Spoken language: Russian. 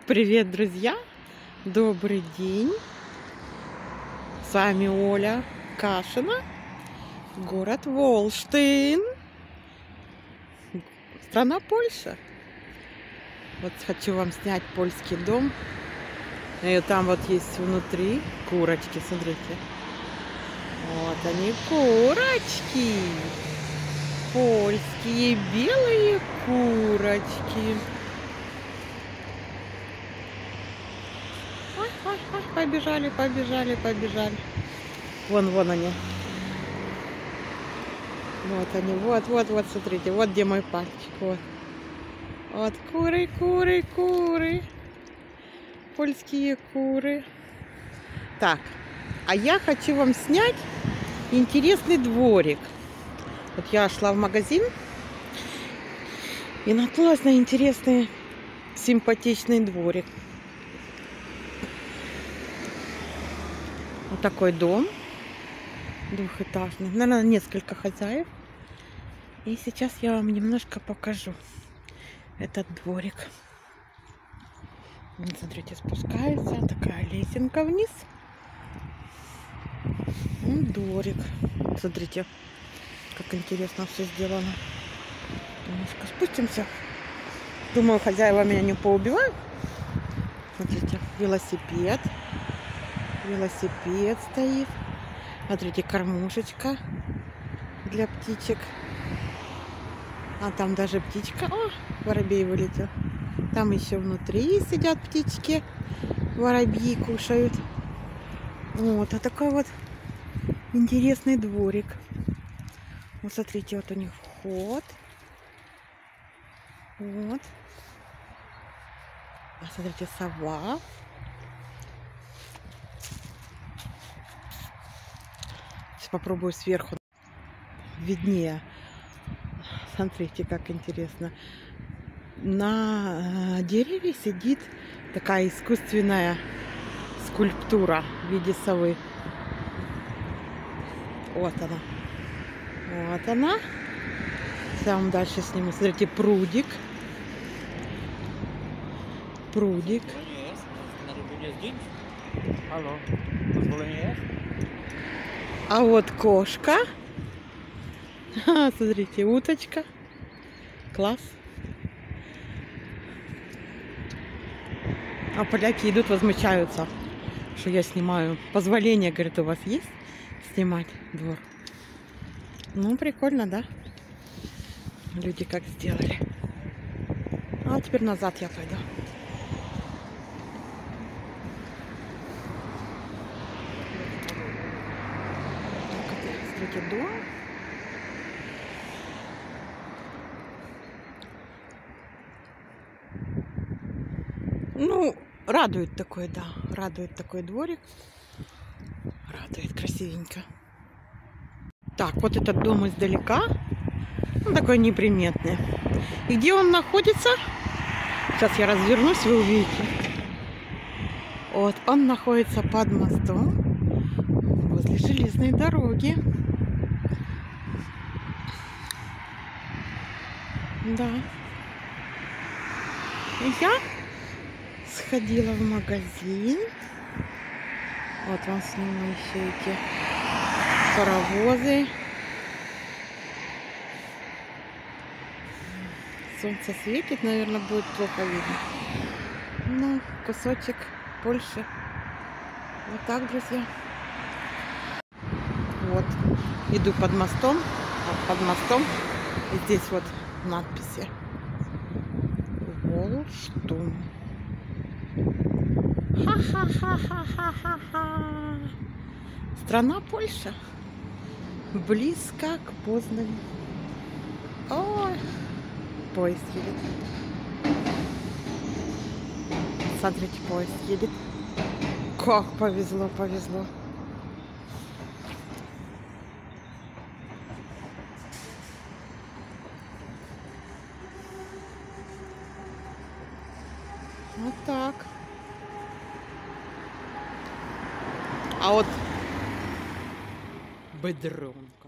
Привет, друзья! Добрый день! С вами Оля Кашина, город Волштейн, страна Польша. Вот хочу вам снять польский дом. И там вот есть внутри курочки, смотрите. Вот они, курочки. Польские белые курочки. Ой, побежали. Вон они. Вот они, вот, смотрите, вот где мой пальчик, вот. Вот куры. Польские куры. Так, а я хочу вам снять интересный дворик. Вот я шла в магазин и наткнулась на интересный, симпатичный дворик. Вот такой дом двухэтажный, наверное, несколько хозяев. И сейчас я вам немножко покажу этот дворик. Вот, смотрите, спускается такая лесенка вниз. Дворик. Смотрите, как интересно все сделано. Немножко спустимся. Думаю, хозяева меня не поубивают. Смотрите, велосипед стоит. Смотрите, кормушечка для птичек. А там даже птичка. О, воробей вылетел. Там еще внутри сидят птички. Воробьи кушают. Вот, а такой вот интересный дворик. Вот смотрите, вот у них вход. Вот. А смотрите, сова. Сейчас попробую сверху. Виднее. Смотрите, как интересно. На дереве сидит такая искусственная скульптура в виде совы. Вот она. Вот она. Там дальше сниму. Смотрите, прудик. А вот кошка. Смотрите, уточка. Класс. А поляки идут, возмущаются, что я снимаю. Позволение, говорит, у вас есть снимать двор? Ну, прикольно, да? Люди как сделали. А теперь назад я пойду. Смотрите, дом. Ну, радует такой, да. Радует такой дворик. Радует красивенько. Так, вот этот дом издалека. Он такой неприметный. И где он находится? Сейчас я развернусь, вы увидите. Вот, он находится под мостом возле железной дороги. Да. И я сходила в магазин. Вот вам сниму еще эти паровозы. Солнце светит, наверное, будет плохо видно. Ну, кусочек Польши. Вот так, друзья. Вот. Иду под мостом. Вот под мостом. И здесь вот надписи. Волштейн. Ха-ха-ха-ха-ха-ха-ха. Страна Польша. Близко к Познани. Ой. Поезд едет. Смотрите, поезд едет. Как повезло. Вот так. А вот бедронка.